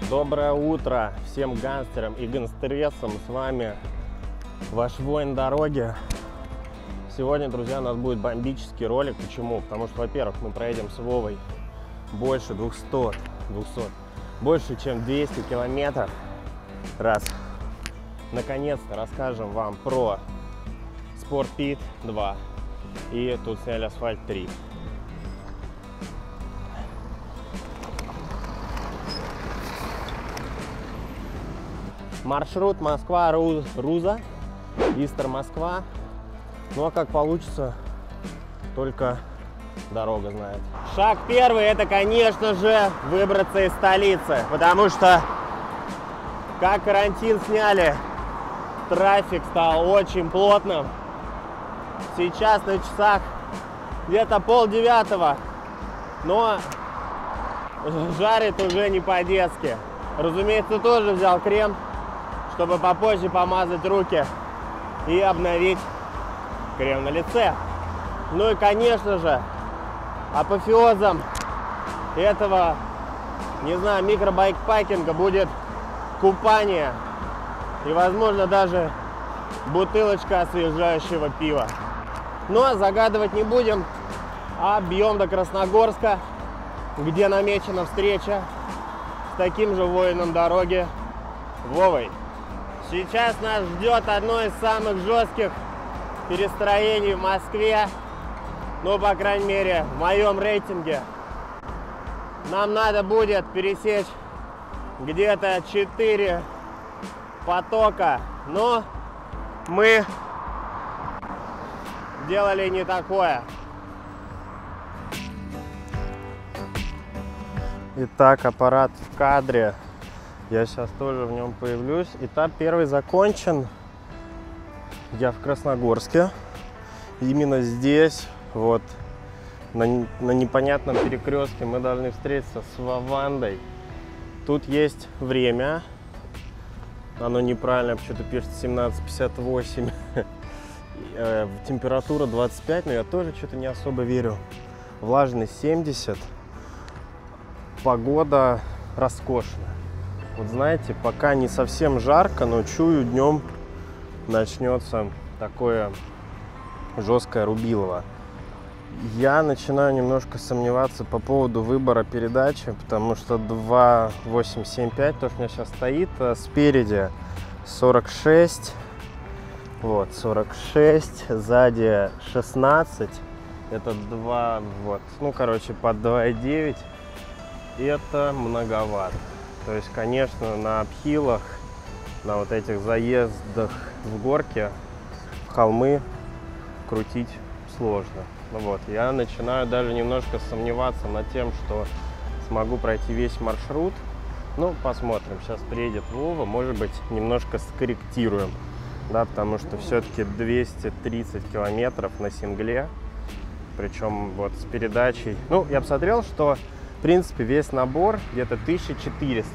Доброе утро всем гангстерам и гангстересам. С вами ваш воин дороги. Сегодня, друзья, у нас будет бомбический ролик. Почему? Потому что, во-первых, мы проедем с Вовой больше 200, больше чем 200 километров. Раз. Наконец-то расскажем вам про Sport Pit 2. И тут сняли асфальт 3. Маршрут Москва-Руза, Истер-Москва. Ну а как получится, только дорога знает. Шаг первый — это, конечно же, выбраться из столицы. Потому что, как карантин сняли, трафик стал очень плотным. Сейчас на часах где-то 8:30, но жарит уже не по-детски. Разумеется, тоже взял крем, чтобы попозже помазать руки и обновить крем на лице. Ну и, конечно же, апофеозом этого, не знаю, микробайкпакинга будет купание и, возможно, даже бутылочка освежающего пива. Но загадывать не будем, а бьем до Красногорска, где намечена встреча с таким же воином дороги Вовой. Сейчас нас ждет одно из самых жестких перестроений в Москве, ну, по крайней мере, в моем рейтинге. Нам надо будет пересечь где-то 4 потока, но мы делали не такое. Итак, аппарат в кадре. Я сейчас тоже в нем появлюсь. Этап первый закончен. Я в Красногорске. Именно здесь, вот, на непонятном перекрестке мы должны встретиться с Вовандой. Тут есть время. Оно неправильно, почему-то пишет 17:58. Температура 25, но я тоже что-то не особо верю. Влажность 70. Погода роскошная. Вот знаете, пока не совсем жарко, но чую, днем начнется такое жесткое рубилово. Я начинаю немножко сомневаться по поводу выбора передачи, потому что 2.875, то, что у меня сейчас стоит, спереди 46, вот, 46, сзади 16, это 2, вот, ну, короче, под 2.9, это многовато. То есть, конечно, на апхилах, на вот этих заездах в горке, в холмы крутить сложно. Ну вот, я начинаю даже немножко сомневаться над тем, что смогу пройти весь маршрут. Ну, посмотрим. Сейчас приедет Вова, может быть, немножко скорректируем. Да, потому что все-таки 230 километров на сингле. Причем вот с передачей. Ну, я посмотрел, что в принципе весь набор где-то 1400.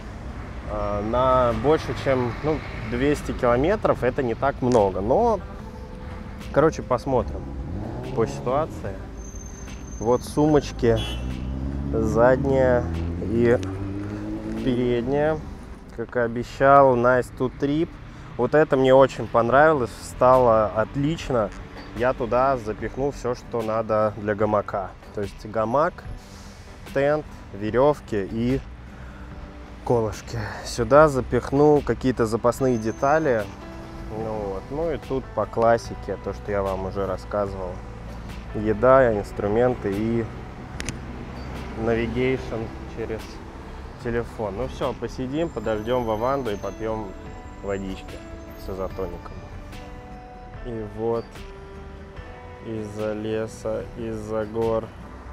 На больше чем 200 километров это не так много. Но, короче, посмотрим по ситуации. Вот сумочки задняя и передняя. Как и обещал, Nice to Trip. Вот это мне очень понравилось. Стало отлично. Я туда запихнул все, что надо для гамака. То есть гамак, тент, веревки и колышки. Сюда запихнул какие-то запасные детали. Ну и тут по классике, то, что я вам уже рассказывал. Еда, инструменты и навигейшн через телефон. Ну все, посидим, подождем Вованду и попьем водички с изотоником. И вот из-за леса, из-за гор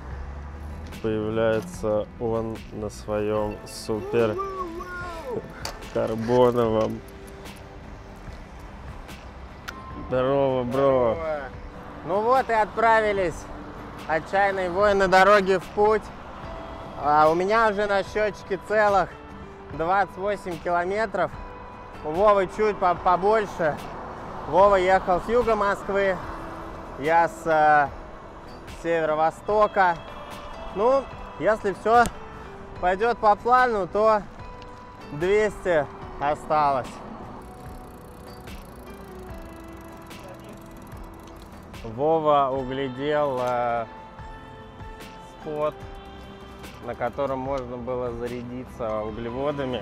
появляется он на своем супер карбоновом. Здорово, бро. Ну вот и отправились отчаянные воины дороги в путь. У меня уже на счетчике целых 28 километров. У Вовы чуть побольше. Вова ехал с юга Москвы, я с северо-востока. Ну, если все пойдет по плану, то 200 осталось. Вова углядел спот, на котором можно было зарядиться углеводами.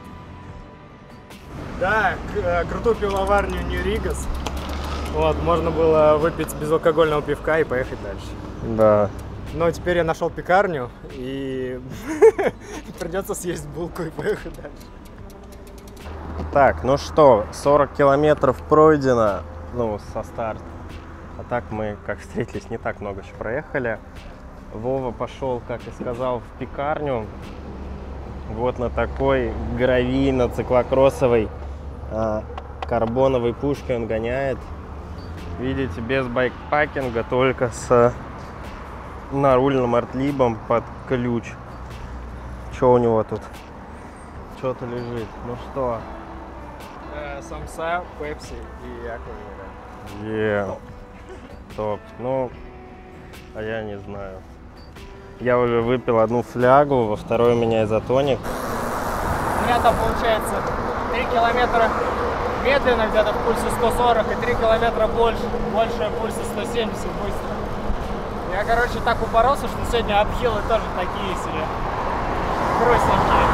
Да, крутую пивоварню New Rigas. Вот, можно было выпить безалкогольного пивка и поехать дальше. Да. Но теперь я нашел пекарню и придется съесть булку и поехать дальше. Так, ну что, 40 километров пройдено, ну, со старта. А так мы, как встретились, не так много еще проехали. Вова пошел, как и сказал, в пекарню. Вот на такой гравийно-циклокроссовой карбоновой пушкой он гоняет. Видите, без байкпакинга, только с нарульным артлибом под ключ. Что у него тут? Что-то лежит. Ну что? Самса, пепси и аква. Топ. Ну, а я не знаю. Я уже выпил одну флягу, во второй у меня изотоник. У меня там получается 3 километра медленно, где-то в пульсе 140, и 3 километра больше в пульсе 170 быстро. Я, короче, так упоролся, что сегодня обхилы тоже такие себе грустненькие.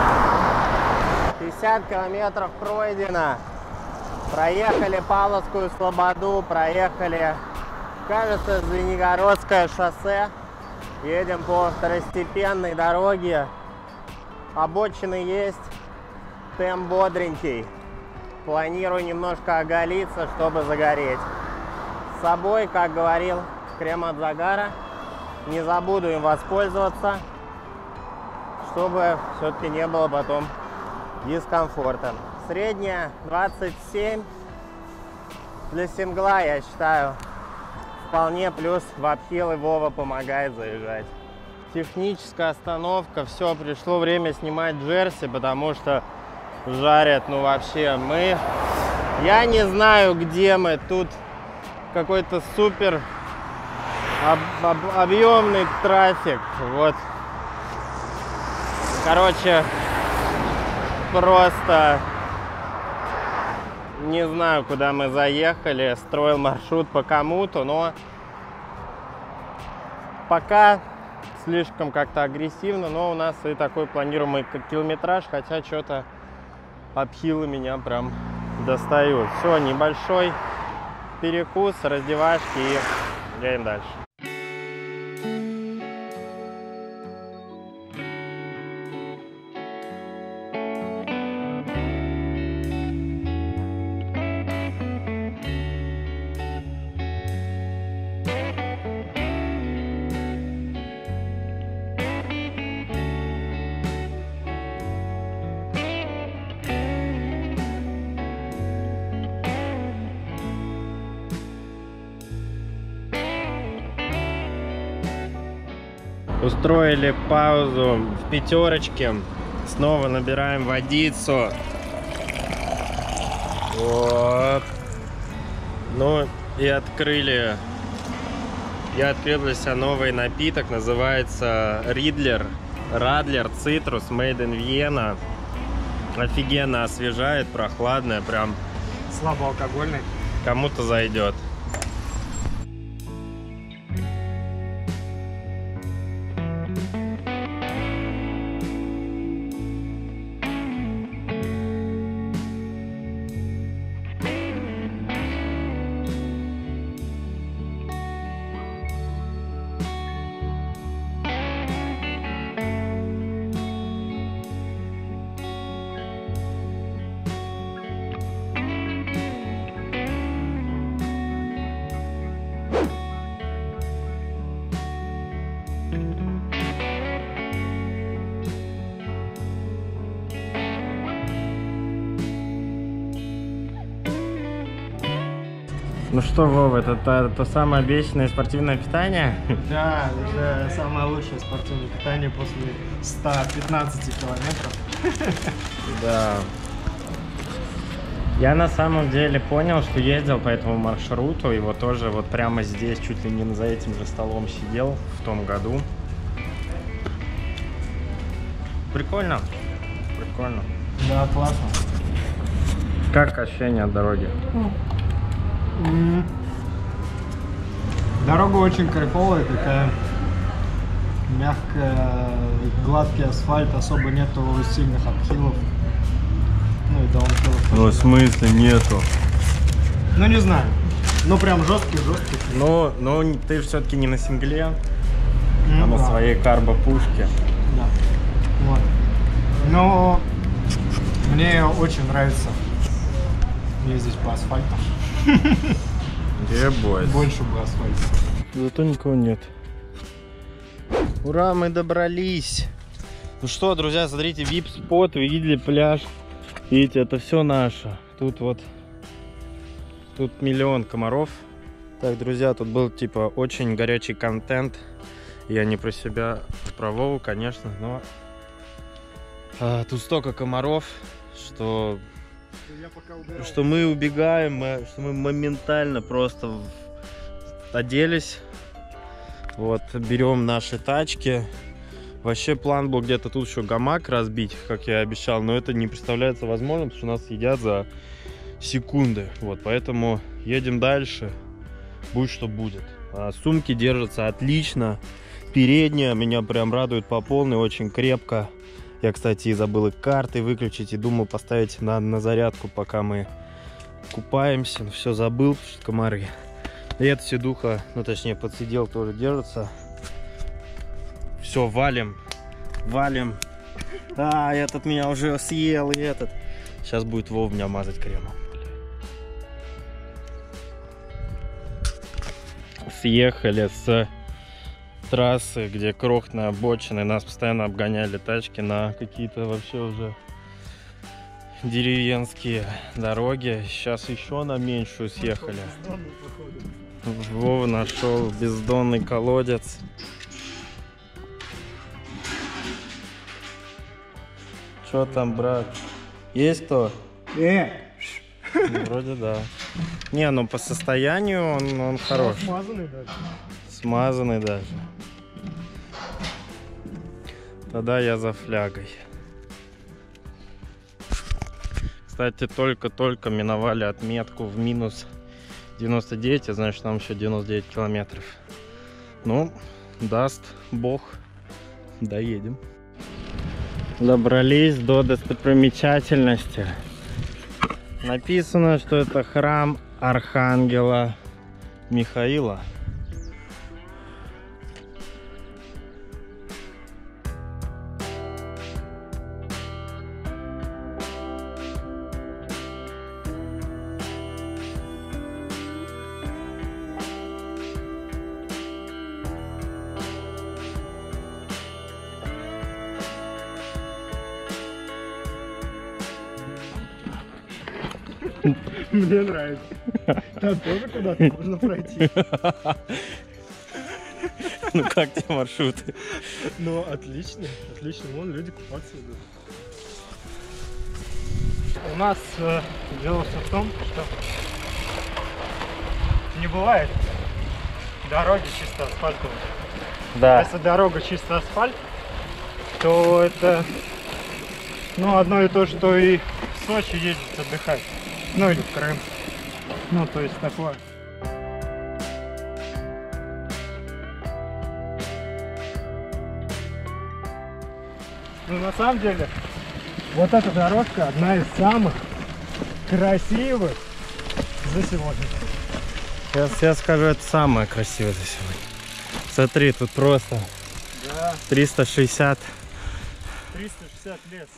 50 километров пройдено. Проехали Павловскую Слободу, проехали, кажется, Звенигородское шоссе. Едем по второстепенной дороге. Обочины есть, темп бодренький. Планирую немножко оголиться, чтобы загореть. С собой, как говорил, крем от загара. Не забуду им воспользоваться, чтобы все-таки не было потом дискомфорта. Средняя 27 для сингла, я считаю, вполне, плюс в обхилы Вова помогает заезжать. Техническая остановка, все, пришло время снимать джерси, потому что жарят, ну вообще, я не знаю, где мы, тут какой-то супер объемный трафик, вот, короче, просто не знаю, куда мы заехали, строил маршрут по кому-то, но пока слишком как-то агрессивно, но у нас и такой планируемый километраж, хотя что-то обхилы меня прям достают. Все, небольшой перекус, раздевашки и едем дальше. Устроили паузу в пятерочке. Снова набираем водицу. Вот. Ну и открыл для себя новый напиток. Называется Радлер Citrus Made in Vienna. Офигенно освежает, прохладное, прям Слабоалкогольный. Кому-то зайдет. Ну что, Вова, это то самое обещанное спортивное питание? Да, это самое лучшее спортивное питание после 115 километров. Да. Я на самом деле понял, что ездил по этому маршруту, и вот тоже вот прямо здесь, чуть ли не за этим же столом сидел в том году. Прикольно. Прикольно. Да, классно. Как ощущение от дороги? Дорога очень кайфовая, такая мягкая, гладкий асфальт, особо нету сильных обхилов. Ну и даунхиллов. Ну, в смысле нету? Ну не знаю. Ну прям жесткий. Но ты же все-таки не на сингле, Ну, а на да. своей карбо-пушке. Да. Вот. Но мне очень нравится ездить по асфальту. Больше бы асфальта. Зато никого нет. Ура, мы добрались. Ну что, друзья, смотрите, VIP-спот, вы видели пляж. Видите, это все наше. Тут миллион комаров. Так, друзья, тут был типа очень горячий контент. Я не про себя, про Вову, конечно, но тут столько комаров, что мы убегаем, что мы моментально просто оделись. Вот, берем наши тачки. Вообще план был где-то тут еще гамак разбить, как я обещал, но это не представляется возможным, потому что нас едят за секунды. Вот, поэтому едем дальше, будь что будет. Сумки держатся отлично. Передняя меня прям радует по полной, очень крепко. Я, кстати, забыл и карты выключить, и думал поставить на зарядку, пока мы купаемся. Все забыл, потому что комары. И эта седуха, ну точнее подсидел, тоже держится. Все, валим. Этот меня уже съел, и этот. Сейчас будет Вов меня мазать кремом. Съехали с трассы, где крохотные обочины, нас постоянно обгоняли тачки на какие-то вообще уже деревенские дороги. Сейчас еще на меньшую съехали. Вова нашел бездонный колодец. Что там, брат? Есть кто? Ну, вроде да. Не, ну по состоянию он хорош. Смазанный даже. Смазанный даже. Тогда я за флягой. Кстати, только-только миновали отметку в минус 99, а значит там еще 99 километров. Ну, даст Бог, доедем. Добрались до достопримечательности. Написано, что это храм Архангела Михаила. Мне нравится. Там тоже куда-то можно пройти. Ну как тебе маршруты? Ну, отлично. Вон люди купаться идут. У нас дело все в том, что не бывает дороги чисто асфальтовые. Да. Если дорога чисто асфальт, то это одно и то, что и в Сочи ездить отдыхать. Ну или в Крым. Ну, то есть такое. Ну, на самом деле, вот эта дорожка одна из самых красивых за сегодня. Сейчас я скажу, это самое красивое за сегодня. Смотри, тут просто 360 лет.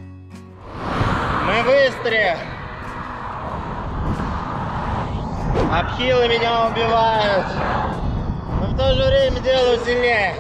Мы в Истре. Обхилы меня убивают, но в то же время делают сильнее.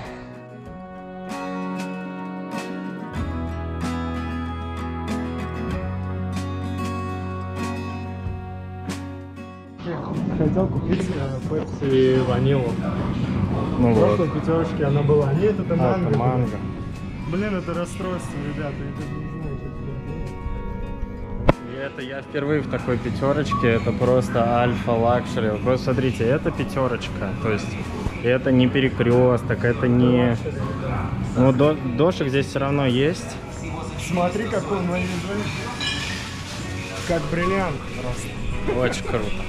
Хотел купить пепси ванилу. Ну Просто вот. в пятерочке она была. Нет, это манго. Это манго. Блин, это расстройство, ребята. Я даже не знаю, что И это я впервые в такой пятерочке. Это просто альфа лакшери. Вы смотрите, это пятерочка. То есть это не перекресток, это не. Ну, дошик здесь все равно есть. Смотри, какой он лежит. Как бриллиант просто. Очень круто.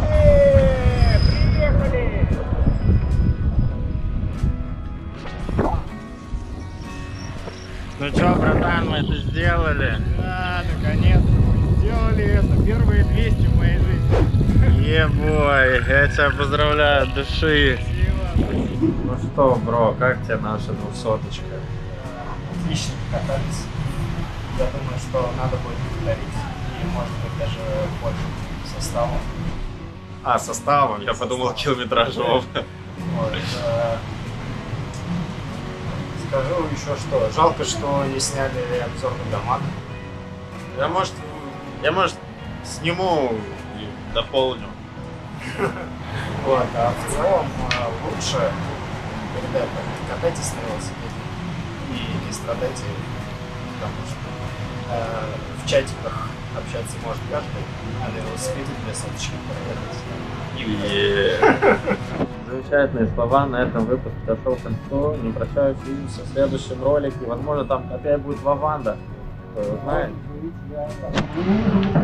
Приехали! Ну чё, братан, мы это сделали. Да, наконец-то мы сделали это. Первые 200 в моей жизни. Ебой, я тебя поздравляю от души. Спасибо. Ну что, бро, как тебе наша 200-очка? Отлично катались. Я думаю, что надо будет повторить. И может быть даже больше составом. А, составом? Я подумал километражом. Вот, скажу еще что. Жалко, что не сняли обзор на Гамак. Я может сниму и дополню. Вот, а в целом лучше, ребята, катайтесь на велосипеде и не страдайте, потому что в чатиках общаться может каждый, а на велосипеде для соточки проехать. Замечательные слова. На этом выпуск подошел к концу. Не прощаюсь, увидимся в следующем ролике. Возможно, там опять будет Ваванда. Кто его знает.